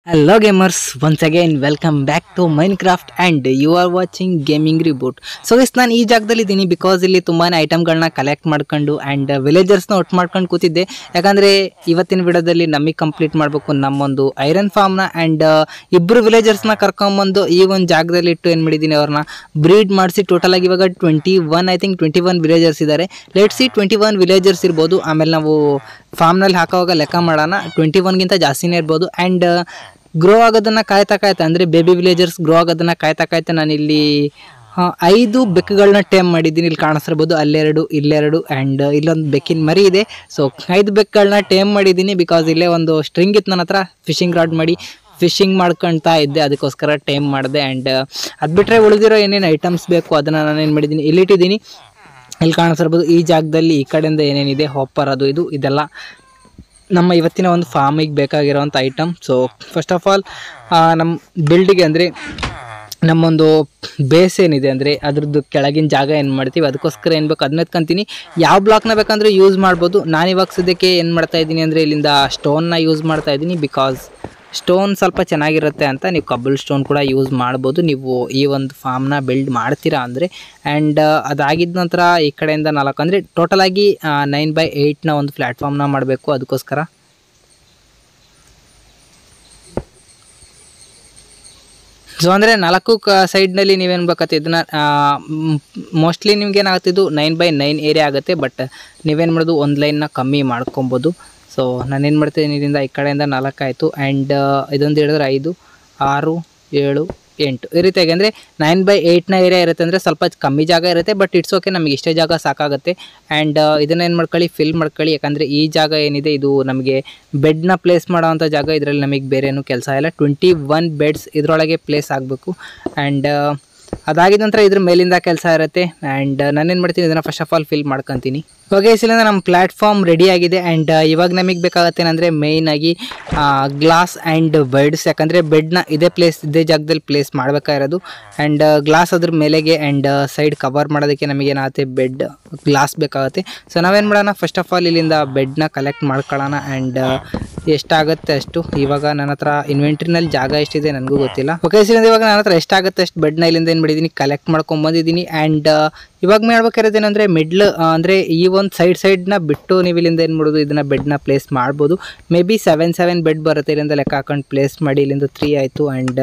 Hello gamers, once again welcome back to Minecraft and you are watching Gaming Reboot. So guys, ನಾನು ಈ ಜಾಗದಲ್ಲಿ ಇದ್ದೀನಿ because ಇಲ್ಲಿ ತುಂಬಾನೇ ಐಟಮ್ಗಳನ್ನ ಕಲೆಕ್ಟ್ ಮಾಡ್ಕೊಂಡು ಆ್ಯಂಡ್ ವಿಲೇಜರ್ಸ್ನ ಒಟ್ಟು ಮಾಡ್ಕೊಂಡು ಕೂತಿದ್ದೆ. ಯಾಕಂದರೆ ಇವತ್ತಿನ ವಿಡಿಯೋದಲ್ಲಿ ನಮಗೆ ಕಂಪ್ಲೀಟ್ ಮಾಡಬೇಕು ನಮ್ಮೊಂದು ಐರನ್ ಫಾರ್ಮ್ನ ಆ್ಯಂಡ್ ಇಬ್ಬರು ವಿಲೇಜರ್ಸ್ನ ಕರ್ಕೊಂಬಂದು ಈ ಒಂದು ಜಾಗದಲ್ಲಿ ಇಟ್ಟು ಏನು ಮಾಡಿದ್ದೀನಿ ಅವ್ರನ್ನ ಬ್ರೀಡ್ ಮಾಡಿಸಿ ಟೋಟಲ್ ಆಗಿ ಇವಾಗ 21 ವಿಲೇಜರ್ಸ್ ಇದ್ದಾರೆ. ಲೆಟ್ಸ್ ಸಿ 21 ವಿಲೇಜರ್ಸ್ ಇರ್ಬೋದು. ಆಮೇಲೆ ನಾವು ಫಾರ್ಮ್ನಲ್ಲಿ ಹಾಕೋವಾಗ ಲೆಕ್ಕ ಮಾಡೋಣ 21ಗಿಂತ ಜಾಸ್ತಿನೇ ಇರ್ಬೋದು. ಆ್ಯಂಡ್ ಗ್ರೋ ಆಗೋದನ್ನು ಕಾಯ್ತಾ ಅಂದರೆ ಬೇಬಿ ವಿಲೇಜರ್ಸ್ ಗ್ರೋ ಆಗೋದನ್ನು ಕಾಯ್ತಾ ನಾನಿಲ್ಲಿ 5 ಬೆಕ್ಕುಗಳನ್ನ ಟೇಮ್ ಮಾಡಿದ್ದೀನಿ. ಇಲ್ಲಿ ಕಾಣಿಸ್ತಿರ್ಬೋದು, ಅಲ್ಲೆರಡು ಇಲ್ಲೆರಡು ಆ್ಯಂಡ್ ಇಲ್ಲೊಂದು ಬೆಕ್ಕಿನ ಮರಿ ಇದೆ. ಸೊ 5 ಬೆಕ್ಕುಗಳನ್ನ ಟೇಮ್ ಮಾಡಿದ್ದೀನಿ ಬಿಕಾಸ್ ಇಲ್ಲೇ ಒಂದು ಸ್ಟ್ರಿಂಗ್ ಇತ್ತು ನನ್ನ ಹತ್ರ. ಫಿಶಿಂಗ್ ರಾಡ್ ಮಾಡಿ ಫಿಶಿಂಗ್ ಮಾಡ್ಕೊಳ್ತಾ ಇದ್ದೆ, ಅದಕ್ಕೋಸ್ಕರ ಟೈಮ್ ಮಾಡಿದೆ. ಆ್ಯಂಡ್ ಅದು ಬಿಟ್ಟರೆ ಉಳಿದಿರೋ ಏನೇನು ಐಟಮ್ಸ್ ಬೇಕು ಅದನ್ನು ನಾನೇನು ಮಾಡಿದ್ದೀನಿ ಇಲ್ಲಿಟ್ಟಿದ್ದೀನಿ. ಇಲ್ಲಿ ಕಾಣಿಸ್ತಿರ್ಬೋದು ಈ ಜಾಗದಲ್ಲಿ ಈ ಕಡೆಯಿಂದ ಏನೇನಿದೆ ಹಾಪರ್ ಅದು ಇದೆಲ್ಲ ನಮ್ಮ ಇವತ್ತಿನ ಒಂದು ಫಾರ್ಮಿಗೆ ಬೇಕಾಗಿರೋವಂಥ item. So first of all ನಮ್ಮ ಬಿಲ್ಡಿಗೆ ಅಂದರೆ ನಮ್ಮೊಂದು ಬೇಸ್ ಏನಿದೆ ಅಂದರೆ ಅದ್ರದ್ದು ಕೆಳಗಿನ ಜಾಗ ಏನು ಮಾಡ್ತೀವಿ ಅದಕ್ಕೋಸ್ಕರ ಏನು ಬೇಕು ಅದನ್ನ ಎತ್ಕೊಂತೀನಿ. ಯಾವ ಬ್ಲಾಕ್ನ ಬೇಕಂದರೆ ಯೂಸ್ ಮಾಡ್ಬೋದು. ನಾನಿವಾಗ ಸದ್ಯಕ್ಕೆ ಏನು ಮಾಡ್ತಾಯಿದ್ದೀನಿ ಅಂದರೆ ಇಲ್ಲಿಂದ ಸ್ಟೋನ್ನ ಯೂಸ್ ಮಾಡ್ತಾಯಿದ್ದೀನಿ ಬಿಕಾಸ್ ಸ್ಟೋನ್ ಸ್ವಲ್ಪ ಚೆನ್ನಾಗಿರುತ್ತೆ ಅಂತ. ನೀವು ಕಬ್ಬಲ್ ಸ್ಟೋನ್ ಕೂಡ ಯೂಸ್ ಮಾಡ್ಬೋದು ನೀವು ಈ ಒಂದು ಫಾರ್ಮ್ನ ಬಿಲ್ಡ್ ಮಾಡ್ತೀರಾ ಅಂದರೆ. ಆ್ಯಂಡ್ ಅದಾಗಿದ್ದ ನಂತರ ಈ ಕಡೆಯಿಂದ 4 ಅಂದರೆ ಟೋಟಲಾಗಿ 9x8ನ ಒಂದು ಪ್ಲ್ಯಾಟ್ಫಾರ್ಮ್ನ ಮಾಡಬೇಕು. ಅದಕ್ಕೋಸ್ಕರ ಸೊ ಅಂದರೆ 4 ಸೈಡ್ನಲ್ಲಿ ನೀವೇನು ಬೇಕತ್ತೆ ಇದನ್ನು ಮೋಸ್ಟ್ಲಿ ನಿಮ್ಗೇನಾಗ್ತಿದ್ದು 9x9 ಏರಿಯಾ ಆಗುತ್ತೆ. ಬಟ್ ನೀವೇನು ಮಾಡೋದು ಒಂದು ಲೈನ್ನ ಕಮ್ಮಿ ಮಾಡ್ಕೊಬೋದು. ಸೊ ನಾನೇನು ಮಾಡ್ತೀನಿ ಇದರಿಂದ ಈ ಕಡೆಯಿಂದ 4 ಆಯಿತು. ಆ್ಯಂಡ್ ಇದೊಂದು ಹೇಳಿದ್ರೆ 5 6 7 8 ಈ ರೀತಿಯಾಗಿ ಅಂದರೆ 9x8ನ ಏರಿಯಾ ಇರುತ್ತೆ ಅಂದರೆ ಸ್ವಲ್ಪ ಕಮ್ಮಿ ಜಾಗ ಇರುತ್ತೆ. ಬಟ್ ಇಟ್ಸ್ ಓಕೆ, ನಮಗೆ ಇಷ್ಟೇ ಜಾಗ ಸಾಕಾಗುತ್ತೆ. ಆ್ಯಂಡ್ ಇದನ್ನೇನು ಮಾಡ್ಕೊಳ್ಳಿ ಫಿಲ್ ಮಾಡ್ಕೊಳ್ಳಿ. ಯಾಕಂದರೆ ಈ ಜಾಗ ಏನಿದೆ ಇದು ನಮಗೆ ಬೆಡ್ನ ಪ್ಲೇಸ್ ಮಾಡೋವಂಥ ಜಾಗ. ಇದರಲ್ಲಿ ನಮಗೆ ಬೇರೆ ಏನೂ ಕೆಲಸ ಇಲ್ಲ. 21 ಬೆಡ್ಸ್ ಇದರೊಳಗೆ ಪ್ಲೇಸ್ ಆಗಬೇಕು. ಆ್ಯಂಡ್ ಅದಾಗಿದ ನಂತರ ಇದ್ರ ಮೇಲಿಂದ ಕೆಲಸ ಇರುತ್ತೆ. ಆ್ಯಂಡ್ ನಾನೇನು ಮಾಡ್ತೀನಿ ಇದನ್ನು ಫಸ್ಟ್ ಆಫ್ ಆಲ್ ಫಿಲ್ ಮಾಡ್ಕೊತೀನಿ. ಓಕೆ, ಇಲ್ಲಿಂದ ನಮ್ಮ ಪ್ಲ್ಯಾಟ್ಫಾರ್ಮ್ ರೆಡಿ ಆಗಿದೆ. ಆ್ಯಂಡ್ ಇವಾಗ ನಮಗೆ ಬೇಕಾಗತ್ತೆ ಏನಂದರೆ ಮೇಯ್ನಾಗಿ ಗ್ಲಾಸ್ ಆ್ಯಂಡ್ ಬೆಡ್ಸ್. ಯಾಕಂದರೆ ಬೆಡ್ನ ಇದೇ ಜಾಗದಲ್ಲಿ ಪ್ಲೇಸ್ ಮಾಡಬೇಕಾಗಿರೋದು. ಆ್ಯಂಡ್ ಗ್ಲಾಸ್ ಅದ್ರ ಮೇಲೆಗೆ ಆ್ಯಂಡ್ ಸೈಡ್ ಕವರ್ ಮಾಡೋದಕ್ಕೆ ನಮಗೇನಾಗುತ್ತೆ ಬೆಡ್ ಗ್ಲಾಸ್ ಬೇಕಾಗುತ್ತೆ. ಸೊ ನಾವೇನು ಮಾಡೋಣ ಫಸ್ಟ್ ಆಫ್ ಆಲ್ ಇಲ್ಲಿಂದ ಬೆಡ್ನ ಕಲೆಕ್ಟ್ ಮಾಡ್ಕೊಳ್ಳೋಣ. ಆ್ಯಂಡ್ ಎಷ್ಟಾಗುತ್ತೆ ಅಷ್ಟು. ಇವಾಗ ನನ್ನ ಹತ್ರ ಇನ್ವೆಂಟ್ರಿನಲ್ಲಿ ಜಾಗ ಎಷ್ಟಿದೆ ನನಗೂ ಗೊತ್ತಿಲ್ಲ. ಓಕೆ, ಇಲ್ಲಿಂದ ಇವಾಗ ನನ್ನ ಹತ್ರ ಎಷ್ಟಾಗುತ್ತೆ ಅಷ್ಟು ಬೆಡ್ನ ಇಲ್ಲಿಂದ ಏನು ಮಾಡಿದ್ದೀನಿ ಕಲೆಕ್ಟ್ ಮಾಡ್ಕೊಂಬಂದಿದ್ದೀನಿ. ಆ್ಯಂಡ್ ಇವಾಗ ಮಾಡ್ಬೇಕಾಗಿರೋದು ಏನಂದರೆ ಮಿಡ್ಲ್ ಅಂದರೆ ಈ ಒಂದು ಸೈಡ್ನ ಬಿಟ್ಟು ನೀವು ಇಲ್ಲಿಂದ ಏನು ಮಾಡೋದು ಇದನ್ನು ಬೆಡ್ನ ಪ್ಲೇಸ್ ಮಾಡ್ಬೋದು. ಮೇ ಬಿ 7 ಬೆಡ್ ಬರುತ್ತೆ. ಇಲ್ಲಿಂದ ಲೆಕ್ಕ ಹಾಕೊಂಡು ಪ್ಲೇಸ್ ಮಾಡಿ. ಇಲ್ಲಿಂದ 3 ಆಯಿತು. ಆ್ಯಂಡ್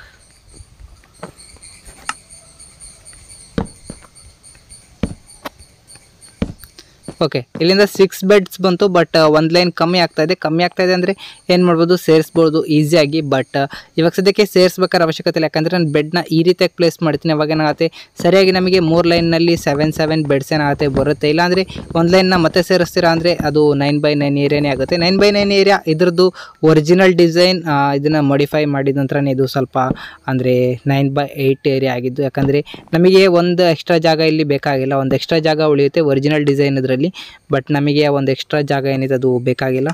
ಓಕೆ, ಇಲ್ಲಿಂದ 6 ಬೆಡ್ಸ್ ಬಂತು. ಬಟ್ ಒಂದು ಲೈನ್ ಕಮ್ಮಿ ಆಗ್ತಾಯಿದೆ ಅಂದರೆ ಏನು ಮಾಡ್ಬೋದು ಸೇರಿಸ್ಬೋದು ಈಸಿಯಾಗಿ. ಬಟ್ ಇವಾಗ ಸದ್ಯಕ್ಕೆ ಸೇರಿಸ್ಬೇಕಾದ್ರೆ ಅವಶ್ಯಕತೆ ಇಲ್ಲ. ಯಾಕಂದರೆ ನಾನು ಬೆಡ್ನ ಈ ರೀತಿಯಾಗಿ ಪ್ಲೇಸ್ ಮಾಡ್ತೀನಿ. ಅವಾಗ ಏನಾಗುತ್ತೆ ಸರಿಯಾಗಿ ನಮಗೆ 3 ಲೈನ್ನಲ್ಲಿ 7 ಬೆಡ್ಸ್ ಏನಾಗುತ್ತೆ ಬರುತ್ತೆ. ಇಲ್ಲಾಂದರೆ ಒಂದು ಲೈನ್ನ ಮತ್ತೆ ಸೇರಿಸ್ತೀರಾ ಅಂದರೆ ಅದು 9x9 ಏರಿಯಾನೇ ಆಗುತ್ತೆ. 9x9 ಏರಿಯಾ ಇದ್ರದ್ದು ಒರಿಜಿನಲ್ ಡಿಸೈನ್. ಇದನ್ನು ಮಾಡಿಫೈ ಮಾಡಿದ ನಂತರನೇ ಇದು ಸ್ವಲ್ಪ ಅಂದರೆ 9x8 ಏರಿಯಾ ಆಗಿದ್ದು. ಯಾಕಂದರೆ ನಮಗೆ ಒಂದು ಎಕ್ಸ್ಟ್ರಾ ಜಾಗ ಇಲ್ಲಿ ಬೇಕಾಗಿಲ್ಲ. ಒಂದು ಎಕ್ಸ್ಟ್ರಾ ಜಾಗ ಉಳಿಯುತ್ತೆ ಒರಿಜಿನಲ್ ಡಿಸೈನ್ ಇದರಲ್ಲಿ. ಬಟ್ ನಮಗೆ ಒಂದು ಎಕ್ಸ್ಟ್ರಾ ಜಾಗ ಏನಿದೆ ಅದು ಬೇಕಾಗಿಲ್ಲ.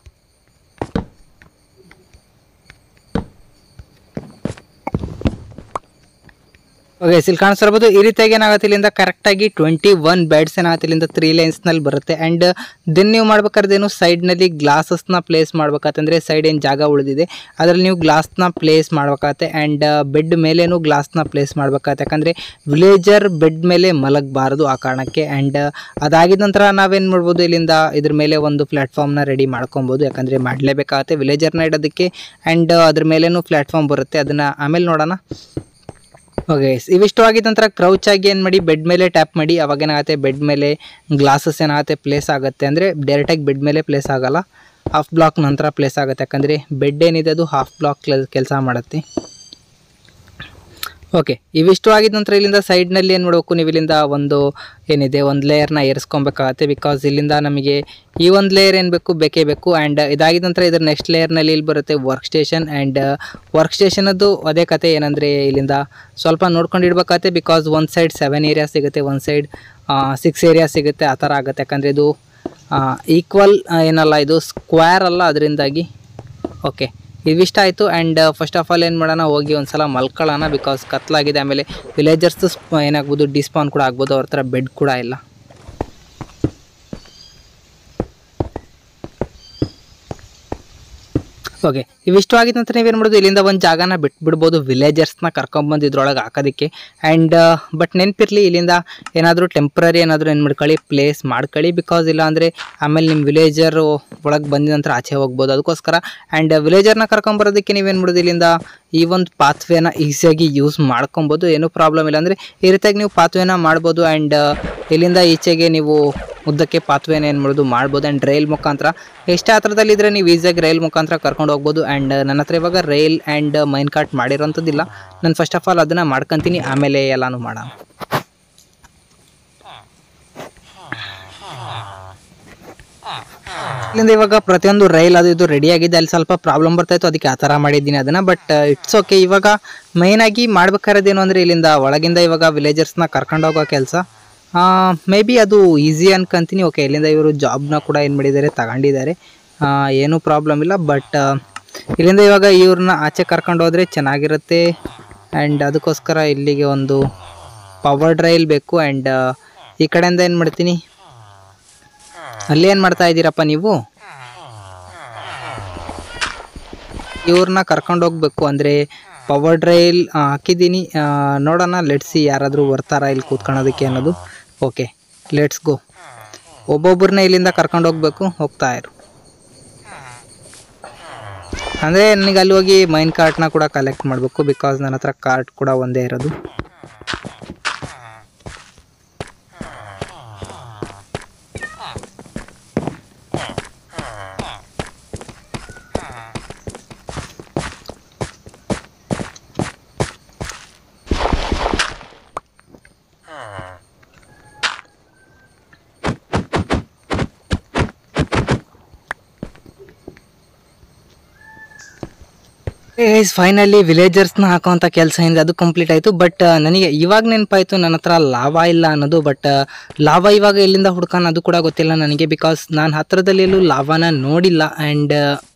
ಓಕೆ, ಇಲ್ಲಿ ಕಾಣಿಸ್ತಿರ್ಬೋದು ಈ ರೀತಿಯಾಗಿ ಏನಾಗುತ್ತೆ ಇಲ್ಲಿಂದ ಕರೆಕ್ಟಾಗಿ 21 ಬೆಡ್ಸ್ ಏನಾಗುತ್ತೆ ಇಲ್ಲಿಂದ 3 ಲೈನ್ಸ್ನಲ್ಲಿ ಬರುತ್ತೆ. ಆ್ಯಂಡ್ ದೆನ್ ನೀವು ಮಾಡ್ಬೇಕಾದ್ರೇನು ಸೈಡ್ನಲ್ಲಿ ಗ್ಲಾಸಸ್ನ ಪ್ಲೇಸ್ ಮಾಡ್ಬೇಕಾತಂದರೆ ಸೈಡ್ ಏನು ಜಾಗ ಉಳಿದಿದೆ ಅದರಲ್ಲಿ ನೀವು ಗ್ಲಾಸ್ನ ಪ್ಲೇಸ್ ಮಾಡ್ಬೇಕಾಗತ್ತೆ. ಆ್ಯಂಡ್ ಬೆಡ್ ಮೇಲೇನು ಗ್ಲಾಸ್ನ ಪ್ಲೇಸ್ ಮಾಡ್ಬೇಕಾಗತ್ತೆ. ಯಾಕಂದರೆ ವಿಲೇಜರ್ ಬೆಡ್ ಮೇಲೆ ಮಲಗಬಾರ್ದು ಆ ಕಾರಣಕ್ಕೆ. ಆ್ಯಂಡ್ ಅದಾಗಿದ ನಂತರ ನಾವೇನು ಮಾಡ್ಬೋದು ಇಲ್ಲಿಂದ ಇದ್ರ ಮೇಲೆ ಒಂದು ಪ್ಲ್ಯಾಟ್ಫಾರ್ಮ್ನ ರೆಡಿ ಮಾಡ್ಕೊಬೋದು. ಯಾಕಂದರೆ ಮಾಡಲೇಬೇಕಾಗತ್ತೆ ವಿಲೇಜರ್ನ ಇಡೋದಕ್ಕೆ. ಆ್ಯಂಡ್ ಅದ್ರ ಮೇಲೇನು ಪ್ಲ್ಯಾಟ್ಫಾರ್ಮ್ ಬರುತ್ತೆ, ಅದನ್ನು ಆಮೇಲೆ ನೋಡೋಣ. ಓಕೆ, ಇವಿಷ್ಟು ಆಗಿದ ನಂತರ ಕ್ರೌಚ್ ಆಗಿ ಏನು ಮಾಡಿ ಬೆಡ್ ಮೇಲೆ ಟ್ಯಾಪ್ ಮಾಡಿ. ಅವಾಗ ಏನಾಗುತ್ತೆ ಬೆಡ್ ಮೇಲೆ ಗ್ಲಾಸಸ್ ಏನಾಗುತ್ತೆ ಪ್ಲೇಸ್ ಆಗುತ್ತೆ. ಅಂದರೆ ಡೈರೆಕ್ಟಾಗಿ ಬೆಡ್ ಮೇಲೆ ಪ್ಲೇಸ್ ಆಗೋಲ್ಲ, ಹಾಫ್ ಬ್ಲಾಕ್ ನಂತರ ಪ್ಲೇಸ್ ಆಗುತ್ತೆ. ಯಾಕಂದರೆ ಬೆಡ್ ಏನಿದೆ ಅದು ಹಾಫ್ ಬ್ಲಾಕ್ ಕೆಲಸ ಮಾಡುತ್ತೆ. ಓಕೆ, ಇವಿಷ್ಟು ಆಗಿದ ನಂತರ ಇಲ್ಲಿಂದ ಸೈಡ್ನಲ್ಲಿ ಏನು ಮಾಡಬೇಕು ನೀವು ಇಲ್ಲಿಂದ ಒಂದು ಏನಿದೆ ಒಂದು ಲೇಯರ್ನ ಏರಿಸ್ಕೊಬೇಕಾಗತ್ತೆ. ಬಿಕಾಸ್ ಇಲ್ಲಿಂದ ನಮಗೆ ಈ ಒಂದು ಲೇಯರ್ ಏನು ಬೇಕೇ ಬೇಕು. ಆ್ಯಂಡ್ ಇದಾಗಿದ ನಂತರ ಇದ್ರ ನೆಕ್ಸ್ಟ್ ಲೇಯರ್ನಲ್ಲಿ ಇಲ್ಲಿ ಬರುತ್ತೆ ವರ್ಕ್ ಸ್ಟೇಷನ್. ಆ್ಯಂಡ್ ವರ್ಕ್ ಸ್ಟೇಷನದ್ದು ಅದೇ ಕತೆ ಏನಂದರೆ ಇಲ್ಲಿಂದ ಸ್ವಲ್ಪ ನೋಡ್ಕೊಂಡು ಇಡಬೇಕಾಗತ್ತೆ. ಬಿಕಾಸ್ ಒಂದು ಸೈಡ್ 7 ಏರಿಯಾ ಸಿಗುತ್ತೆ, ಒಂದು ಸೈಡ್ 6 ಏರಿಯಾ ಸಿಗುತ್ತೆ. ಆ ಥರ ಆಗುತ್ತೆ. ಯಾಕಂದರೆ ಇದು ಈಕ್ವಲ್ ಏನಲ್ಲ, ಇದು ಸ್ಕ್ವೇರ್ ಅಲ್ಲ, ಅದರಿಂದಾಗಿ. ಓಕೆ, ಇವಿಷ್ಟ ಆಯಿತು. ಆ್ಯಂಡ್ ಫಸ್ಟ್ ಆಫ್ ಆಲ್ ಏನು ಮಾಡೋಣ ಹೋಗಿ ಒಂದು ಸಲ ಮಲ್ಕೊಳ್ಳೋಣ. ಬಿಕಾಸ್ ಕತ್ಲಾಗಿದೆ. ಆಮೇಲೆ ವಿಲೇಜರ್ಸ್ ಏನಾಗ್ಬೋದು ಡಿಸ್ಪಾನ್ ಕೂಡ ಆಗ್ಬೋದು. ಅವ್ರ ಥರ ಬೆಡ್ ಕೂಡ ಇಲ್ಲ. ಓಕೆ, ಇವಿಷ್ಟು ಆಗಿದ ನಂತರ ನೀವೇನು ಮಾಡೋದು, ಇಲ್ಲಿಂದ ಒಂದು ಜಾಗನ ಬಿಟ್ಬಿಡ್ಬೋದು ವಿಲೇಜರ್ಸ್ನ ಕರ್ಕೊಂಬಂದು ಇದ್ರೊಳಗೆ ಹಾಕೋದಕ್ಕೆ. ಆ್ಯಂಡ್ ಬಟ್ ನೆನಪಿರಲಿ, ಇಲ್ಲಿಂದ ಏನಾದರೂ ಟೆಂಪ್ರರಿ ಏನಾದರೂ ಏನು ಮಾಡ್ಕೊಳ್ಳಿ, ಪ್ಲೇಸ್ ಮಾಡ್ಕೊಳ್ಳಿ. ಬಿಕಾಸ್ ಇಲ್ಲ ಅಂದರೆ ಆಮೇಲೆ ನಿಮ್ಮ ವಿಲೇಜರು ಒಳಗೆ ಬಂದ ನಂತರ ಆಚೆ ಹೋಗ್ಬೋದು. ಅದಕ್ಕೋಸ್ಕರ ಆ್ಯಂಡ್ ವಿಲೇಜರ್ನ ಕರ್ಕೊಂಬರೋದಕ್ಕೆ ನೀವೇನು ಮಾಡೋದು, ಇಲ್ಲಿಂದ ಈ ಒಂದು ಪಾತ್ವೇನ ಈಸಿಯಾಗಿ ಯೂಸ್ ಮಾಡ್ಕೊಬೋದು, ಏನೂ ಪ್ರಾಬ್ಲಮ್ ಇಲ್ಲ. ಅಂದರೆ ಈ ರೀತಿಯಾಗಿ ನೀವು ಪಾತ್ವೇನ ಮಾಡ್ಬೋದು. ಆ್ಯಂಡ್ ಇಲ್ಲಿಂದ ಈಚೆಗೆ ನೀವು ಉದ್ದಕ್ಕೆ ಪಾತ್ವೇನ ಏನು ಮಾಡೋದು ಮಾಡ್ಬೋದು. ಆ್ಯಂಡ್ ರೈಲ್ ಮುಖಾಂತರ ಎಷ್ಟೇ ಹತ್ರದಲ್ಲಿದ್ದರೆ ನೀವು ಈಸಿಯಾಗಿ ರೈಲ್ ಮುಖಾಂತರ ಕರ್ಕೊಂಡು ಹೋಗ್ಬೋದು. ಆ್ಯಂಡ್ ನನ್ನ ಹತ್ರ ಇವಾಗ ರೈಲ್ ಆ್ಯಂಡ್ ಮೈನ್ ಕಾರ್ಟ್ ಮಾಡಿರೋಂಥದ್ದಿಲ್ಲ. ನಾನು ಫಸ್ಟ್ ಆಫ್ ಆಲ್ ಅದನ್ನು ಮಾಡ್ಕೊತೀನಿ, ಆಮೇಲೆ ಎಲ್ಲನೂ ಮಾಡೋಣ. ಇಲ್ಲಿಂದ ಇವಾಗ ಪ್ರತಿಯೊಂದು ರೈಲ್ ಅದು ಇದು ರೆಡಿಯಾಗಿದೆ. ಅಲ್ಲಿ ಸ್ವಲ್ಪ ಪ್ರಾಬ್ಲಮ್ ಬರ್ತಾಯಿತ್ತು, ಅದಕ್ಕೆ ಆ ಥರ ಮಾಡಿದ್ದೀನಿ ಅದನ್ನು. But it's okay. ಇವಾಗ ಮೈನಾಗಿ ಮಾಡ್ಬೇಕಾರದೇನು ಅಂದರೆ, ಇಲ್ಲಿಂದ ಒಳಗಿಂದ ಇವಾಗ ವಿಲೇಜರ್ಸ್ನ ಕರ್ಕೊಂಡು ಹೋಗೋ ಕೆಲಸ ಮೇ ಬಿ ಅದು ಈಸಿ ಅನ್ಕೊಂತೀನಿ. ಓಕೆ, ಇಲ್ಲಿಂದ ಇವರು ಜಾಬ್ನ ಕೂಡ ಏನು ಮಾಡಿದ್ದಾರೆ, ತಗೊಂಡಿದ್ದಾರೆ, ಏನೂ ಪ್ರಾಬ್ಲಮ್ ಇಲ್ಲ. ಬಟ್ ಇಲ್ಲಿಂದ ಇವಾಗ ಇವ್ರನ್ನ ಆಚೆ ಕರ್ಕೊಂಡು ಹೋದರೆ ಚೆನ್ನಾಗಿರುತ್ತೆ. ಆ್ಯಂಡ್ ಅದಕ್ಕೋಸ್ಕರ ಇಲ್ಲಿಗೆ ಒಂದು ಪವರ್ ರೈಲ್ ಬೇಕು. ಆ್ಯಂಡ್ ಈ ಕಡೆಯಿಂದ ಏನು ಮಾಡ್ತೀನಿ, ಅಲ್ಲಿ ಏನು ಮಾಡ್ತಾ ಇದ್ದೀರಪ್ಪ ನೀವು, ಇವ್ರನ್ನ ಕರ್ಕೊಂಡು ಹೋಗ್ಬೇಕು. ಅಂದರೆ ಪವರ್ ರೈಲ್ ಹಾಕಿದ್ದೀನಿ, ನೋಡೋಣ, ಲೆಟ್ಸಿ ಯಾರಾದರೂ ಬರ್ತಾರಾ ಇಲ್ಲಿ ಕೂತ್ಕೊಳ್ಳೋದಕ್ಕೆ ಅನ್ನೋದು. ಓಕೆ, ಲೆಟ್ಸ್ ಗೋ. ಒಬ್ಬೊಬ್ಬರನ್ನ ಇಲ್ಲಿಂದ ಕರ್ಕೊಂಡು ಹೋಗ್ಬೇಕು, ಹೋಗ್ತಾ ಇರು. ಅಂದರೆ ನನಗೆ ಅಲ್ಲಿ ಹೋಗಿ ಮೈನ್ ಕಾರ್ಟ್ನ ಕೂಡ ಕಲೆಕ್ಟ್ ಮಾಡಬೇಕು. ಬಿಕಾಸ್ ನನ್ನ ಹತ್ರ ಕಾರ್ಟ್ ಕೂಡ ಒಂದೇ ಇರೋದು. ಫೈನಲಿ ವಿಲೇಜರ್ಸ್ನ ಹಾಕೋಂಥ ಕೆಲಸ ಏನಿದೆ ಅದು ಕಂಪ್ಲೀಟ್ ಆಯಿತು. ಬಟ್ ನನಗೆ ಇವಾಗ ನೆನಪಾಯಿತು ನನ್ನ ಹತ್ರ ಲಾವಾ ಇಲ್ಲ ಅನ್ನೋದು. ಬಟ್ ಲಾವಾ ಇವಾಗ ಎಲ್ಲಿಂದ ಹುಡ್ಕೋಣ ಅದು ಕೂಡ ಗೊತ್ತಿಲ್ಲ ನನಗೆ. ಬಿಕಾಸ್ ನಾನು ಹತ್ತಿರದಲ್ಲಿ ಎಲ್ಲೂ ಲಾವಾನ ನೋಡಿಲ್ಲ. And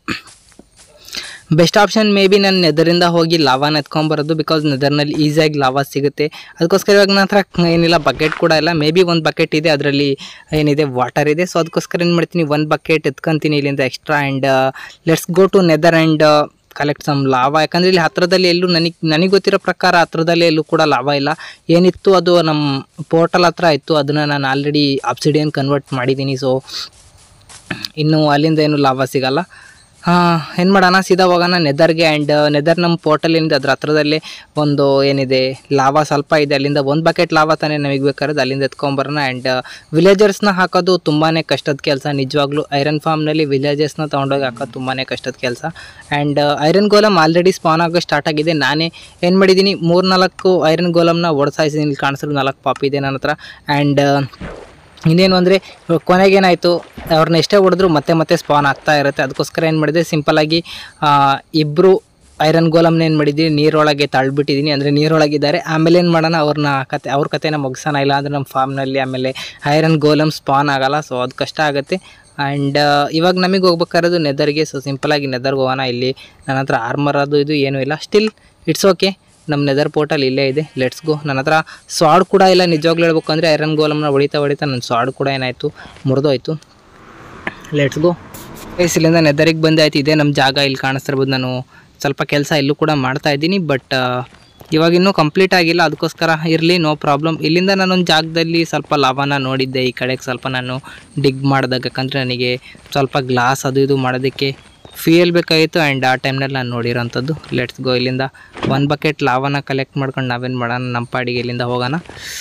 best option may be ನಾನು ನೆದರಿಂದ ಹೋಗಿ ಲಾವಾನ ಎತ್ಕೊಂಬರೋದು. ಬಿಕಾಸ್ ನೆದರ್ನಲ್ಲಿ ಈಸಿಯಾಗಿ ಲಾವಾ ಸಿಗುತ್ತೆ. ಅದಕ್ಕೋಸ್ಕರ ಇವಾಗ ನನ್ನ ಹತ್ರ ಏನಿಲ್ಲ, ಬಕೆಟ್ ಕೂಡ ಇಲ್ಲ. ಮೇ ಬಿ ಒಂದು ಬಕೆಟ್ ಇದೆ, ಅದರಲ್ಲಿ ಏನಿದೆ ವಾಟರ್ ಇದೆ. ಸೊ ಅದಕ್ಕೋಸ್ಕರ ಏನು ಮಾಡ್ತೀನಿ, ಒಂದು ಬಕೆಟ್ ಎತ್ಕೊತೀನಿ ಇಲ್ಲಿಂದ extra. And let's go to nether and collect some lava. ಯಾಕಂದರೆ ಇಲ್ಲಿ ಹತ್ತಿರದಲ್ಲಿ ಎಲ್ಲೂ ನನಗೆ ಗೊತ್ತಿರೋ ಪ್ರಕಾರ ಹತ್ತಿರದಲ್ಲಿ ಎಲ್ಲೂ ಕೂಡ ಲಾವಾ ಇಲ್ಲ. ಏನಿತ್ತು ಅದು ನಮ್ಮ ಪೋರ್ಟಲ್ ಹತ್ರ ಇತ್ತು, ಅದನ್ನು ನಾನು ಆಲ್ರೆಡಿ ಆಬ್ಸಿಡಿಯನ್ ಕನ್ವರ್ಟ್ ಮಾಡಿದ್ದೀನಿ. ಸೊ ಇನ್ನು ಅಲ್ಲಿಂದ ಏನು ಲಾವಾ ಸಿಗಲ್ಲ. ಏನು ಮಾಡೋಣ, ಸೀದಾ ಹೋಗೋಣ ನೆದರ್ಗೆ. ಆ್ಯಂಡ್ ನೆದರ್ ನಮ್ಮ ಪೋರ್ಟಲ್ ಏನಿದೆ ಅದ್ರ ಹತ್ರದಲ್ಲೇ ಒಂದು ಏನಿದೆ ಲಾವಾ ಸ್ವಲ್ಪ ಇದೆ. ಅಲ್ಲಿಂದ ಒಂದು ಬಕೆಟ್ ಲಾವಾ ತಾನೇ ನಮಗೆ ಬೇಕಾದ್ರೆ ಅಲ್ಲಿಂದ ಎತ್ಕೊಂಬರೋಣ. ಆ್ಯಂಡ್ ವಿಲೇಜರ್ಸ್ನ ಹಾಕೋದು ತುಂಬಾ ಕಷ್ಟದ ಕೆಲಸ ನಿಜವಾಗ್ಲೂ. ಐರನ್ ಫಾರ್ಮ್ನಲ್ಲಿ ವಿಲೇಜರ್ಸ್ನ ತೊಗೊಂಡೋಗಿ ಹಾಕೋದು ತುಂಬಾ ಕಷ್ಟದ ಕೆಲಸ. And iron golem already spawn ಆಗೋ ಸ್ಟಾರ್ಟ್ ಆಗಿದೆ. ನಾನೇ ಏನು ಮಾಡಿದ್ದೀನಿ, 3-4 ಐರನ್ ಗೋಲಮ್ನ ಓಡಿಸಾಯಿಸಿದ್ದೀನಿ. ಇಲ್ಲಿ ಕಾಣಿಸಿದ್ರು 4 ಪಾಪ್ ಇದೆ ನನ್ನ ಹತ್ರ. ಆ್ಯಂಡ್ ಇನ್ನೇನು ಅಂದರೆ ಕೊನೆಗೇನಾಯಿತು, ಅವ್ರನ್ನ ಎಷ್ಟೇ ಹೊಡೆದ್ರು ಮತ್ತೆ ಸ್ಪಾನ್ ಆಗ್ತಾ ಇರುತ್ತೆ. ಅದಕ್ಕೋಸ್ಕರ ಏನು ಮಾಡಿದೆ, ಸಿಂಪಲ್ಲಾಗಿ ಇಬ್ಬರು ಐರನ್ ಗೋಲಮ್ನ ಏನು ಮಾಡಿದ್ದೀನಿ, ನೀರೊಳಗೆ ತಳ್ಳಿಬಿಟ್ಟಿದ್ದೀನಿ. ಅಂದರೆ ನೀರೊಳಗಿದ್ದಾರೆ. ಆಮೇಲೆ ಏನು ಮಾಡೋಣ, ಅವ್ರ ಕತೆನ ಮುಗಿಸೋಣ. ಇಲ್ಲ ಅಂದರೆ ನಮ್ಮ ಫಾರ್ಮ್ನಲ್ಲಿ ಆಮೇಲೆ ಐರನ್ ಗೋಲಮ್ ಸ್ಪಾನ್ ಆಗೋಲ್ಲ. ಸೊ ಅದು ಕಷ್ಟ ಆಗುತ್ತೆ. ಆ್ಯಂಡ್ ಇವಾಗ ನಮಗೆ ಹೋಗ್ಬೇಕಾಗಿರೋದು ನೆದರ್ಗೆ. ಸೊ ಸಿಂಪಲಾಗಿ ನೆದರ್ಗೆ ಹೋಗೋಣ. ಇಲ್ಲಿ ನನ್ನ ಹತ್ರ ಆರ್ಮರ್ ಅದು ಇದು ಏನೂ ಇಲ್ಲ. ಸ್ಟಿಲ್ ಇಟ್ಸ್ ಓಕೆ, ನಮ್ಮ ನೆದರ್ ಪೋರ್ಟಲ್ ಇಲ್ಲೇ ಇದೆ. Let's go. ನನ್ನ ಹತ್ರ ಸ್ವಾಡ್ ಕೂಡ ಇಲ್ಲ ನಿಜವಾಗ್ಲೂ ಹೇಳ್ಬೇಕು ಅಂದರೆ. ಐರನ್ ಗೋಲಮ್ನ ಹೊಡಿತಾ ನನ್ನ ಸ್ವಾಡ್ ಕೂಡ ಏನಾಯಿತು, ಮುರಿದೋಯ್ತು. Let's go. ಇಲ್ಲಿಂದ ನೆದರಿಗೆ ಬಂದಾಯ್ತು. ಇದೆ ನಮ್ಮ ಜಾಗ, ಇಲ್ಲಿ ಕಾಣಿಸ್ತಿರ್ಬೋದು. ನಾನು ಸ್ವಲ್ಪ ಕೆಲಸ ಇಲ್ಲೂ ಕೂಡ ಮಾಡ್ತಾಯಿದ್ದೀನಿ. ಬಟ್ ಇವಾಗಿನ್ನೂ ಕಂಪ್ಲೀಟ್ ಆಗಿಲ್ಲ. ಅದಕ್ಕೋಸ್ಕರ ಇರಲಿ, ನೋ ಪ್ರಾಬ್ಲಮ್. ಇಲ್ಲಿಂದ ನಾನೊಂದು ಜಾಗದಲ್ಲಿ ಸ್ವಲ್ಪ ಲಾವಾನ ನೋಡಿದ್ದೆ. ಈ ಕಡೆಗೆ ಸ್ವಲ್ಪ ನಾನು ಡಿಗ್ ಮಾಡಿದಾಗ, ಯಾಕಂದರೆ ನನಗೆ ಸ್ವಲ್ಪ ಗ್ಲಾಸ್ ಅದು ಇದು ಮಾಡೋದಕ್ಕೆ ಫ್ಯೂಯಲ್ ಬೇಕಾಗಿತ್ತು. ಆ್ಯಂಡ್ ಆ ಟೈಮ್ನಲ್ಲಿ ನಾನು ನೋಡಿರೋಂಥದ್ದು. Let's go. ಇಲ್ಲಿಂದ 1 ಬಕೆಟ್ ಲಾವಾನ ಕಲೆಕ್ಟ್ ಮಾಡ್ಕೊಂಡು ನಾವೇನು ಮಾಡೋಣ, ನಮ್ಮ ಪಾಡಿಗೆ ಇಲ್ಲಿಂದ ಹೋಗೋಣ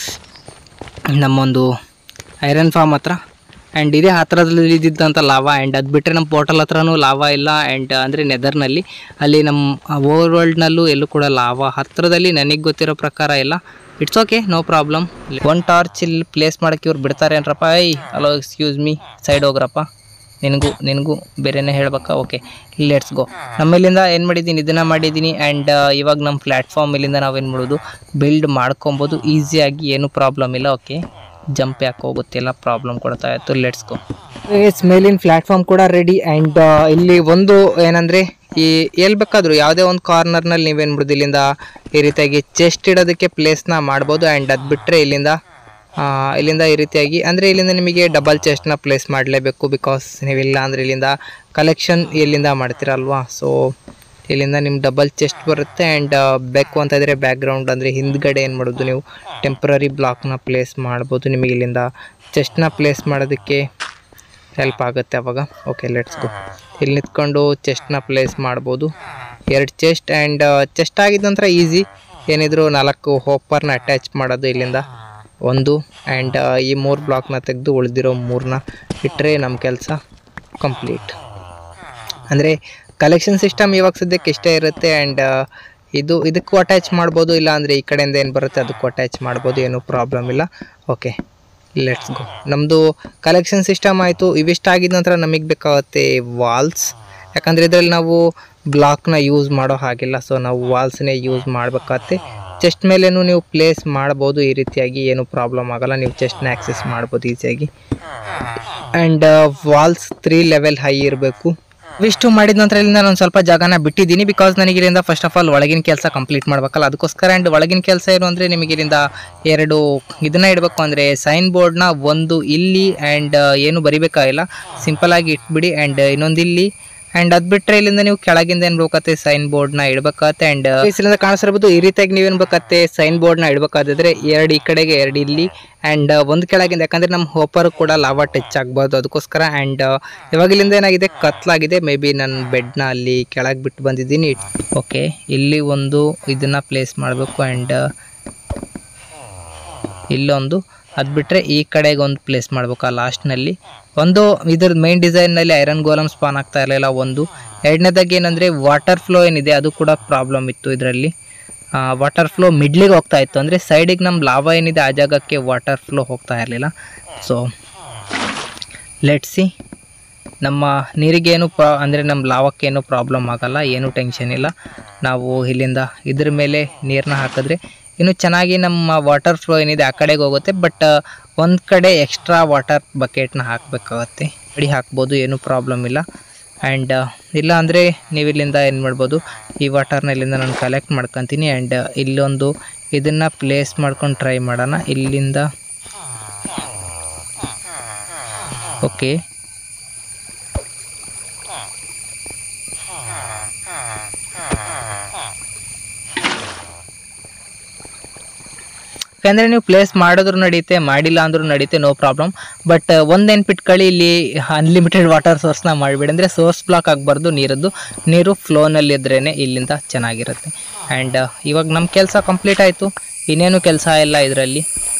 ನಮ್ಮೊಂದು ಐರನ್ ಫಾರ್ಮ್ ಹತ್ರ. ಆ್ಯಂಡ್ ಇದೇ ಹತ್ರದಲ್ಲಿ ಇದ್ದಿದ್ದಂಥ ಲಾವಾ. ಆ್ಯಂಡ್ ಅದು ಬಿಟ್ಟರೆ ನಮ್ಮ ಪೋರ್ಟಲ್ ಹತ್ರನೂ ಲಾವಾ ಇಲ್ಲ. ಆ್ಯಂಡ್ ಅಂದರೆ ನೆದರ್ನಲ್ಲಿ, ಅಲ್ಲಿ ನಮ್ಮ ಓವರ್ ವರ್ಲ್ಡ್ನಲ್ಲೂ ಎಲ್ಲೂ ಕೂಡ ಲಾವಾ ಹತ್ತಿರದಲ್ಲಿ ನನಗೆ ಗೊತ್ತಿರೋ ಪ್ರಕಾರ ಇಲ್ಲ. It's okay, no problem. 1 torch ಇಲ್ಲಿ ಪ್ಲೇಸ್ ಮಾಡೋಕ್ಕೆ ಇವ್ರು ಬಿಡ್ತಾರೆ ಏನ್ರಪ್ಪ. ಹಲೋ, ಎಕ್ಸ್ಕ್ಯೂಸ್ ಮೀ, ಸೈಡ್ ಹೋಗ್ರಪ್ಪ. ನಿನಗೂ ಬೇರೆನೇ ಹೇಳ್ಬೇಕಾ. ಓಕೆ, ಲೆಟ್ಸ್ ಗೋ. ನಮ್ಮಿಲ್ಲಿಂದ ಏನು ಮಾಡಿದ್ದೀನಿ, ಇದನ್ನು ಮಾಡಿದ್ದೀನಿ. ಆ್ಯಂಡ್ ಇವಾಗ ನಮ್ಮ ಪ್ಲ್ಯಾಟ್ಫಾರ್ಮ್ ಇಲ್ಲಿಂದ ನಾವೇನು ಮಾಡೋದು, ಬಿಲ್ಡ್ ಮಾಡ್ಕೊಬೋದು ಈಸಿಯಾಗಿ, ಏನೂ ಪ್ರಾಬ್ಲಮ್ ಇಲ್ಲ. ಓಕೆ, ಜಂಪ್ ಯಾಕೆ ಹೋಗುತ್ತಿಲ್ಲ, ಪ್ರಾಬ್ಲಮ್ ಕೊಡ್ತಾ ಇತ್ತು. Let's go. ಮೇಲಿನ ಪ್ಲ್ಯಾಟ್ಫಾರ್ಮ್ ಕೂಡ ರೆಡಿ. ಆ್ಯಂಡ್ ಇಲ್ಲಿ ಒಂದು ಏನಂದರೆ, ಈ ಎಲ್ಲಿ ಬೇಕಾದರೂ ಯಾವುದೇ ಒಂದು ಕಾರ್ನರ್ನಲ್ಲಿ ನೀವೇನು ಬಿಡೋದು, ಇಲ್ಲಿಂದ ಈ ರೀತಿಯಾಗಿ ಚೆಸ್ಟ್ ಇಡೋದಕ್ಕೆ ಪ್ಲೇಸ್ನ ಮಾಡ್ಬೋದು. ಆ್ಯಂಡ್ ಅದು ಬಿಟ್ಟರೆ ಇಲ್ಲಿಂದ ಇಲ್ಲಿಂದ ಈ ರೀತಿಯಾಗಿ ಅಂದರೆ ಇಲ್ಲಿಂದ ನಿಮಗೆ ಡಬಲ್ ಚೆಸ್ಟ್ನ ಪ್ಲೇಸ್ ಮಾಡಲೇಬೇಕು, ಬಿಕಾಸ್ ನೀವಿಲ್ಲ ಅಂದರೆ ಇಲ್ಲಿಂದ ಕಲೆಕ್ಷನ್ ಎಲ್ಲಿಂದ ಮಾಡ್ತೀರಲ್ವಾ. ಸೊ ಇಲ್ಲಿಂದ ನಿಮ್ಮ ಡಬಲ್ ಚೆಸ್ಟ್ ಬರುತ್ತೆ. ಆ್ಯಂಡ್ ಬೇಕು ಅಂತ ಇದ್ದರೆ ಬ್ಯಾಕ್ಗ್ರೌಂಡ್ ಅಂದರೆ ಹಿಂದ್ಗಡೆ ಏನು ಮಾಡೋದು, ನೀವು ಟೆಂಪ್ರರಿ ಬ್ಲಾಕ್ನ ಪ್ಲೇಸ್ ಮಾಡ್ಬೋದು. ನಿಮಗೆ ಇಲ್ಲಿಂದ ಚೆಸ್ಟ್ನ ಪ್ಲೇಸ್ ಮಾಡೋದಕ್ಕೆ ಹೆಲ್ಪ್ ಆಗುತ್ತೆ ಅವಾಗ. Okay, let's go. ಇಲ್ಲಿ ನಿಂತ್ಕೊಂಡು ಚೆಸ್ಟ್ನ ಪ್ಲೇಸ್ ಮಾಡ್ಬೋದು. 2 ಚೆಸ್ಟ್. ಆ್ಯಂಡ್ ಚೆಸ್ಟ್ ಆಗಿದ ನಂತರ ಈಸಿ, ಏನಿದ್ರು 4 ಹೋಪರ್ನ ಅಟ್ಯಾಚ್ ಮಾಡೋದು ಇಲ್ಲಿಂದ 1. ಆ್ಯಂಡ್ ಈ 3 ಬ್ಲಾಕ್ನ ತೆಗೆದು ಉಳಿದಿರೋ 3ನ ಇಟ್ಟರೆ ನಮ್ಮ ಕೆಲಸ ಕಂಪ್ಲೀಟ್. ಅಂದರೆ ಕಲೆಕ್ಷನ್ ಸಿಸ್ಟಮ್ ಇವಾಗ ಸದ್ಯಕ್ಕೆ ಇಷ್ಟೇ ಇರುತ್ತೆ. ಆ್ಯಂಡ್ ಇದಕ್ಕೂ ಅಟ್ಯಾಚ್ ಮಾಡ್ಬೋದು, ಇಲ್ಲ ಅಂದರೆ ಈ ಕಡೆಯಿಂದ ಏನು ಬರುತ್ತೆ ಅದಕ್ಕೂ ಅಟ್ಯಾಚ್ ಮಾಡ್ಬೋದು, ಏನೂ ಪ್ರಾಬ್ಲಮ್ ಇಲ್ಲ. Okay, let's go. ನಮ್ಮದು ಕಲೆಕ್ಷನ್ ಸಿಸ್ಟಮ್ ಆಯಿತು. ಇವಿಷ್ಟ ಆಗಿದ ನಂತರ ನಮಗೆ ಬೇಕಾಗುತ್ತೆ ವಾಲ್ಸ್. ಯಾಕಂದರೆ ಇದರಲ್ಲಿ ನಾವು ಬ್ಲಾಕ್ನ ಯೂಸ್ ಮಾಡೋ ಹಾಗಿಲ್ಲ, ಸೊ ನಾವು ವಾಲ್ಸ್ನೇ ಯೂಸ್ ಮಾಡಬೇಕಾಗತ್ತೆ. ಚೆಸ್ಟ್ ಮೇಲೇನು ನೀವು ಪ್ಲೇಸ್ ಮಾಡ್ಬೋದು ಈ ರೀತಿಯಾಗಿ, ಏನು ಪ್ರಾಬ್ಲಮ್ ಆಗೋಲ್ಲ. ನೀವು ಚೆಸ್ಟ್ನ ಆ್ಯಕ್ಸೆಸ್ ಮಾಡ್ಬೋದು ಈಸಿಯಾಗಿ. ಆ್ಯಂಡ್ ವಾಲ್ಸ್ 3 ಲೆವೆಲ್ ಹೈ ಇರಬೇಕು. ಇವಿಷ್ಟು ಮಾಡಿದ ನಂತರ ಇಲ್ಲಿಂದ ನಾನು ಸ್ವಲ್ಪ ಜಾಗನ ಬಿಟ್ಟಿದ್ದೀನಿ, ಬಿಕಾಸ್ ನನಗೆ ಇಲ್ಲಿಂದ ಫಸ್ಟ್ ಆಫ್ ಆಲ್ ಒಳಗಿನ ಕೆಲಸ ಕಂಪ್ಲೀಟ್ ಮಾಡಬೇಕಲ್ಲ, ಅದಕ್ಕೋಸ್ಕರ. ಆ್ಯಂಡ್ ಒಳಗಿನ ಕೆಲಸ ಏನು ಅಂದರೆ ನಿಮಗೆ ಇಲ್ಲಿಂದ 2 ಇದನ್ನ ಇಡಬೇಕು. ಅಂದರೆ ಸೈನ್ ಬೋರ್ಡ್ನ 1 ಇಲ್ಲಿ, ಆ್ಯಂಡ್ ಏನು ಬರಿಬೇಕಾಗಿಲ್ಲ, ಸಿಂಪಲಾಗಿ ಇಟ್ಬಿಡಿ. ಆ್ಯಂಡ್ ಇನ್ನೊಂದು ಇಲ್ಲಿ. ಆ್ಯಂಡ್ ಅದು ಬಿಟ್ಟರೆ ಇಲ್ಲಿಂದ ನೀವು ಕೆಳಗಿಂದ ಏನು ಬೇಕಾಗುತ್ತೆ, ಸೈನ್ ಬೋರ್ಡ್ನ ಇಡಬೇಕಾಗತ್ತೆ. ಆ್ಯಂಡ್ ಇಲ್ಲಿಂದ ಕಾಣಿಸಿರ್ಬೋದು ಈ ರೀತಿಯಾಗಿ ನೀವೇನು ಬೇಕಾಗುತ್ತೆ, ಸೈನ್ ಬೋರ್ಡ್ನ ಇಡಬೇಕಾದ್ರೆ 2 ಈ ಕಡೆಗೆ 2 ಇಲ್ಲಿ, ಆ್ಯಂಡ್ 1 ಕೆಳಗಿಂದ. ಯಾಕಂದರೆ ನಮ್ಮ ಹೋಪರ್ ಕೂಡ ಲಾವಾ ಟಚ್ ಆಗ್ಬಾರ್ದು, ಅದಕ್ಕೋಸ್ಕರ. ಆ್ಯಂಡ್ ಇವಾಗ ಇಲ್ಲಿಂದ ಏನಾಗಿದೆ, ಕತ್ಲಾಗಿದೆ. ಮೇ ಬಿ ನಾನು ಬೆಡ್ನ ಅಲ್ಲಿ ಕೆಳಗೆ ಬಿಟ್ಟು ಬಂದಿದ್ದೀನಿ. ಓಕೆ, ಇಲ್ಲಿ ಒಂದು ಇದನ್ನು ಪ್ಲೇಸ್ ಮಾಡಬೇಕು. ಆ್ಯಂಡ್ ಇಲ್ಲೊಂದು, ಅದು ಬಿಟ್ಟರೆ ಈ ಕಡೆಗೆ ಒಂದು ಪ್ಲೇಸ್ ಮಾಡಬೇಕು ಆ ಲಾಸ್ಟ್ನಲ್ಲಿ. ಒಂದು ಇದ್ರ ಮೇನ್ ಡಿಸೈನ್ನಲ್ಲಿ ಐರನ್ ಗೋಲಮ್ ಸ್ಪಾನ್ ಆಗ್ತಾ ಇರಲಿಲ್ಲ ಒಂದು. ಎರಡನೇದಾಗಿ ಏನಂದರೆ ವಾಟರ್ ಫ್ಲೋ ಏನಿದೆ ಅದು ಕೂಡ ಪ್ರಾಬ್ಲಮ್ ಇತ್ತು ಇದರಲ್ಲಿ. ವಾಟರ್ ಫ್ಲೋ ಮಿಡ್ಲಿಗೆ ಹೋಗ್ತಾ ಇತ್ತು, ಅಂದರೆ ಸೈಡಿಗೆ ನಮ್ಮ ಲಾವಾ ಏನಿದೆ ಆ ಜಾಗಕ್ಕೆ ವಾಟರ್ ಫ್ಲೋ ಹೋಗ್ತಾ ಇರಲಿಲ್ಲ. ಸೊ ಲೆಟ್ಸಿ, ನಮ್ಮ ನೀರಿಗೇನು ಅಂದರೆ ನಮ್ಮ ಲಾವಕ್ಕೇನು ಪ್ರಾಬ್ಲಮ್ ಆಗೋಲ್ಲ, ಏನೂ ಟೆನ್ಷನ್ ಇಲ್ಲ. ನಾವು ಇಲ್ಲಿಂದ ಇದ್ರ ಮೇಲೆ ನೀರನ್ನ ಹಾಕಿದ್ರೆ ಇನ್ನು ಚೆನ್ನಾಗಿ ನಮ್ಮ ವಾಟರ್ ಫ್ಲೋ ಏನಿದೆ ಆ ಕಡೆಗೆ ಹೋಗುತ್ತೆ. ಬಟ್ ಒಂದು ಕಡೆ ಎಕ್ಸ್ಟ್ರಾ ವಾಟರ್ ಬಕೆಟ್ನ ಹಾಕಬೇಕಾಗತ್ತೆ, ಅಡಿ ಹಾಕ್ಬೋದು, ಏನೂ ಪ್ರಾಬ್ಲಮ್ ಇಲ್ಲ. ಆ್ಯಂಡ್ ಇಲ್ಲ ಅಂದರೆ ನೀವು ಇಲ್ಲಿಂದ ಏನು ಮಾಡ್ಬೋದು, ಈ ವಾಟರ್ನ ಇಲ್ಲಿಂದ ನಾನು ಕಲೆಕ್ಟ್ ಮಾಡ್ಕೊತೀನಿ. ಆ್ಯಂಡ್ ಇಲ್ಲೊಂದು ಇದನ್ನು ಪ್ಲೇಸ್ ಮಾಡ್ಕೊಂಡು ಟ್ರೈ ಮಾಡೋಣ ಇಲ್ಲಿಂದ. ಓಕೆ, ಯಾಕಂದರೆ ನೀವು ಪ್ಲೇಸ್ ಮಾಡಿದ್ರು ನಡೆಯುತ್ತೆ, ಮಾಡಿಲ್ಲ ಅಂದ್ರೂ ನಡೆಯುತ್ತೆ, ನೋ ಪ್ರಾಬ್ಲಮ್. ಬಟ್ ಒಂದು ನೆನ್ಪಿಟ್ಕೊಳ್ಳಿ, ಇಲ್ಲಿ ಅನ್ಲಿಮಿಟೆಡ್ ವಾಟರ್ ಸೋರ್ಸ್ನ ಮಾಡಿಬಿಡಿ. ಅಂದರೆ ಸೋರ್ಸ್ ಬ್ಲಾಕ್ ಆಗಬಾರ್ದು, ನೀರು ಫ್ಲೋನಲ್ಲಿದ್ರೇ ಇಲ್ಲಿಂದ ಚೆನ್ನಾಗಿರುತ್ತೆ. ಆ್ಯಂಡ್ ಇವಾಗ ನಮ್ಮ ಕೆಲಸ ಕಂಪ್ಲೀಟ್ ಆಯಿತು, ಇನ್ನೇನು ಕೆಲಸ ಇಲ್ಲ ಇದರಲ್ಲಿ.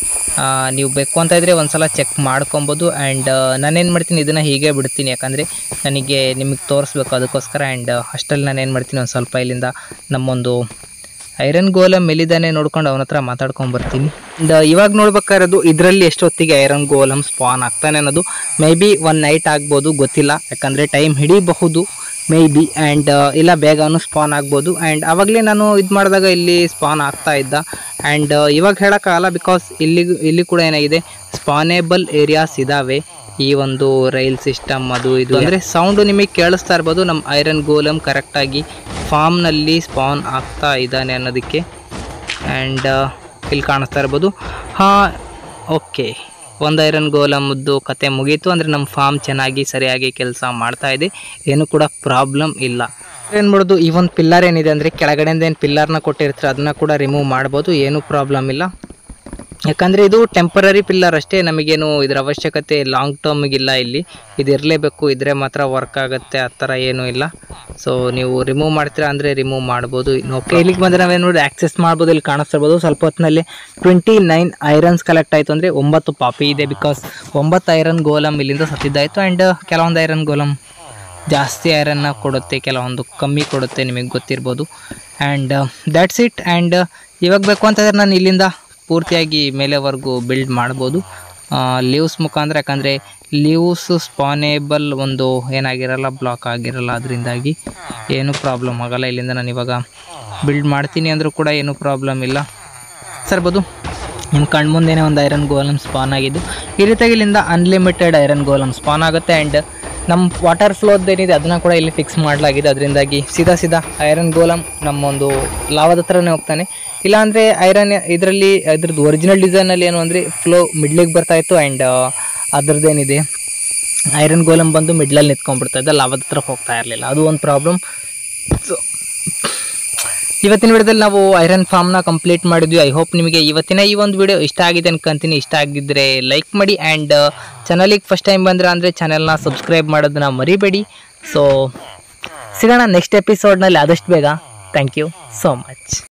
ನೀವು ಬೇಕು ಅಂತ ಇದ್ದರೆ ಒಂದು ಸಲ ಚೆಕ್ ಮಾಡ್ಕೊಬೋದು. ಆ್ಯಂಡ್ ನಾನೇನು ಮಾಡ್ತೀನಿ, ಇದನ್ನು ಹೀಗೆ ಬಿಡ್ತೀನಿ, ಯಾಕಂದರೆ ನನಗೆ ನಿಮಗೆ ತೋರಿಸ್ಬೇಕು ಅದಕ್ಕೋಸ್ಕರ. ಆ್ಯಂಡ್ ಅಷ್ಟರಲ್ಲಿ ನಾನೇನು ಮಾಡ್ತೀನಿ, ಒಂದು ಸ್ವಲ್ಪ ಇಲ್ಲಿಂದ ನಮ್ಮೊಂದು ಐರನ್ ಗೋಲಮ್ ಎಲ್ಲಿದ್ದಾನೆ ನೋಡ್ಕೊಂಡು ಅವನ ಹತ್ರ ಮಾತಾಡ್ಕೊಂಬರ್ತೀನಿ. ಇವಾಗ ನೋಡ್ಬೇಕಾಗಿರೋದು ಇದರಲ್ಲಿ ಎಷ್ಟೊತ್ತಿಗೆ ಐರನ್ ಗೋಲಮ್ ಸ್ಪಾನ್ ಆಗ್ತಾನೆ ಅನ್ನೋದು. ಮೇ ಬಿ 1 ನೈಟ್ ಆಗ್ಬೋದು, ಗೊತ್ತಿಲ್ಲ, ಯಾಕಂದರೆ ಟೈಮ್ ಹಿಡಿಬಹುದು ಮೇ ಬಿ. ಆ್ಯಂಡ್ ಇಲ್ಲ ಬೇಗನೂ ಸ್ಪಾನ್ ಆಗ್ಬೋದು. ಆ್ಯಂಡ್ ಆವಾಗಲೇ ನಾನು ಇದು ಮಾಡಿದಾಗ ಇಲ್ಲಿ ಸ್ಪಾನ್ ಆಗ್ತಾ ಇದ್ದ. ಆ್ಯಂಡ್ ಇವಾಗ ಹೇಳೋಕ್ಕಾಗಲ್ಲ, ಬಿಕಾಸ್ ಇಲ್ಲಿ ಕೂಡ ಏನಾಗಿದೆ, ಸ್ಪಾನೇಬಲ್ ಏರಿಯಾಸ್ ಇದ್ದಾವೆ. ಈ ಒಂದು ರೈಲ್ ಸಿಸ್ಟಮ್ ಅದು ಇದು ಅಂದರೆ ಸೌಂಡು ನಿಮಗೆ ಕೇಳಿಸ್ತಾ ಇರ್ಬೋದು. ನಮ್ಮ ಐರನ್ ಗೋಲಮ್ ಕರೆಕ್ಟಾಗಿ ಫಾರ್ಮ್ನಲ್ಲಿ ಸ್ಪಾನ್ ಆಗ್ತಾ ಇದ್ದಾನೆ ಅನ್ನೋದಕ್ಕೆ. ಆ್ಯಂಡ್ ಇಲ್ಲಿ ಕಾಣಿಸ್ತಾ ಇರ್ಬೋದು. ಹಾಂ, ಓಕೆ, ಒಂದು ಐರನ್ ಗೋಲಮ್ದು ಕತೆ ಮುಗೀತು. ಅಂದರೆ ನಮ್ಮ ಫಾರ್ಮ್ ಚೆನ್ನಾಗಿ ಸರಿಯಾಗಿ ಕೆಲಸ ಮಾಡ್ತಾ ಇದೆ, ಏನೂ ಕೂಡ ಪ್ರಾಬ್ಲಮ್ ಇಲ್ಲ. ಏನು ಮಾಡೋದು, ಈ ಒಂದು ಪಿಲ್ಲರ್ ಏನಿದೆ ಅಂದರೆ ಕೆಳಗಡೆಯಿಂದ ಏನು ಪಿಲ್ಲರ್ನ ಕೊಟ್ಟಿರ್ತಾರೆ ಅದನ್ನು ಕೂಡ ರಿಮೂವ್ ಮಾಡ್ಬೋದು, ಏನೂ ಪ್ರಾಬ್ಲಮ್ ಇಲ್ಲ. ಯಾಕಂದರೆ ಇದು ಟೆಂಪರರಿ ಪಿಲ್ಲರ್ ಅಷ್ಟೇ, ನಮಗೇನು ಇದರ ಅವಶ್ಯಕತೆ ಲಾಂಗ್ ಟರ್ಮಿಗಿಲ್ಲ. ಇಲ್ಲಿ ಇದು ಇರಲೇಬೇಕು, ಇದ್ರೆ ಮಾತ್ರ ವರ್ಕ್ ಆಗುತ್ತೆ, ಆ ಥರ ಏನೂ ಇಲ್ಲ. ಸೊ ನೀವು ರಿಮೂವ್ ಮಾಡ್ತೀರಾ ಅಂದರೆ ರಿಮೂವ್ ಮಾಡ್ಬೋದು. ಓಕೆ, ಇಲ್ಲಿಗೆ ಬಂದರೆ ನಾವೇನು ನೋಡಿ ಆಕ್ಸೆಸ್ ಮಾಡ್ಬೋದು. ಇಲ್ಲಿ ಕಾಣಿಸ್ತಿರ್ಬೋದು ಸ್ವಲ್ಪ ಹೊತ್ತಿನಲ್ಲಿ 29 ಐರನ್ಸ್ ಕಲೆಕ್ಟ್ ಆಯಿತು. ಅಂದರೆ 9 ಪಾಪಿ ಇದೆ, ಬಿಕಾಸ್ 9 ಐರನ್ ಗೋಲಮ್ ಇಲ್ಲಿಂದ ಸತ್ತಿದ್ದಾಯಿತು. ಆ್ಯಂಡ್ ಕೆಲವೊಂದು ಐರನ್ ಗೋಲಮ್ ಜಾಸ್ತಿ ಐರನ್ನ ಕೊಡುತ್ತೆ, ಕೆಲವೊಂದು ಕಮ್ಮಿ ಕೊಡುತ್ತೆ, ನಿಮಗೆ ಗೊತ್ತಿರ್ಬೋದು. And that's it. ಆ್ಯಂಡ್ ಇವಾಗ ಬೇಕು ಅಂತಂದರೆ ನಾನು ಇಲ್ಲಿಂದ ಪೂರ್ತಿಯಾಗಿ ಮೇಲೆವರೆಗೂ ಬಿಲ್ಡ್ ಮಾಡ್ಬೋದು ಲೀವ್ಸ್ ಮುಖಾಂತರ. ಯಾಕಂದರೆ ಲೀವ್ಸ್ ಸ್ಪಾನೇಬಲ್ ಒಂದು ಏನಾಗಿರಲ್ಲ, ಬ್ಲಾಕ್ ಆಗಿರಲ್ಲ, ಅದರಿಂದಾಗಿ ಏನೂ ಪ್ರಾಬ್ಲಮ್ ಆಗೋಲ್ಲ. ಇಲ್ಲಿಂದ ನಾನು ಇವಾಗ ಬಿಲ್ಡ್ ಮಾಡ್ತೀನಿ ಅಂದರೂ ಕೂಡ ಏನೂ ಪ್ರಾಬ್ಲಮ್ ಇಲ್ಲ. ಸರ್ಬೋದು ನಿಮ್ಮ ಕಣ್ಮುಂದೆನೇ ಒಂದು ಐರನ್ ಗೋಲಮ್ ಸ್ಪಾನ್ ಆಗಿದ್ದು. ಈ ರೀತಿಯಾಗಿ ಇಲ್ಲಿಂದ ಅನ್ಲಿಮಿಟೆಡ್ ಐರನ್ ಗೋಲಮ್ ಸ್ಪಾನ್ ಆಗುತ್ತೆ. ಆ್ಯಂಡ್ ನಮ್ಮ ವಾಟರ್ ಫ್ಲೋದೇನಿದೆ ಅದನ್ನು ಕೂಡ ಇಲ್ಲಿ ಫಿಕ್ಸ್ ಮಾಡಲಾಗಿದೆ. ಅದರಿಂದಾಗಿ ಸೀದಾ ಐರನ್ ಗೋಲಮ್ ನಮ್ಮೊಂದು ಲಾವದ ಹತ್ರನೇ ಹೋಗ್ತಾನೆ. ಇಲ್ಲಾಂದರೆ ಐರನ್ ಇದ್ರದ್ದು ಒರಿಜಿನಲ್ ಡಿಸೈನಲ್ಲಿ ಏನು ಅಂದರೆ ಫ್ಲೋ ಮಿಡ್ಲಿಗೆ ಬರ್ತಾಯಿತ್ತು ಆ್ಯಂಡ್ ಅದ್ರದ್ದೇನಿದೆ ಐರನ್ ಗೋಲಮ್ ಬಂದು ಮಿಡ್ಲಲ್ಲಿ ನಿಂತ್ಕೊಂಡ್ಬಿಡ್ತಾ ಇದ್ದ, ಲಾವದ ಹತ್ರ ಹೋಗ್ತಾ ಇರಲಿಲ್ಲ. ಅದು ಒಂದು ಪ್ರಾಬ್ಲಮ್. ಸೊ ಇವತ್ತಿನ ವಿಡಿಯೋದಲ್ಲಿ ನಾವು ಐರನ್ ಫಾರ್ಮ್ನ ಕಂಪ್ಲೀಟ್ ಮಾಡಿದ್ವಿ. ಐ ಹೋಪ್ ನಿಮಗೆ ಇವತ್ತಿನ ಈ ಒಂದು ವಿಡಿಯೋ ಇಷ್ಟ ಆಗಿದೆ ಅನ್ಕೊಂತೀನಿ. ಇಷ್ಟ ಆಗಿದ್ದರೆ ಲೈಕ್ ಮಾಡಿ ಆ್ಯಂಡ್ ಚಾನಲಿಗೆ ಫಸ್ಟ್ ಟೈಮ್ ಬಂದ್ರೆ ಅಂದರೆ ಚಾನಲ್ನ ಸಬ್ಸ್ಕ್ರೈಬ್ ಮಾಡೋದನ್ನ ಮರಿಬೇಡಿ. ಸೊ ಸಿಗೋಣ ನೆಕ್ಸ್ಟ್ ಎಪಿಸೋಡ್ನಲ್ಲಿ ಆದಷ್ಟು ಬೇಗ. Thank you so much.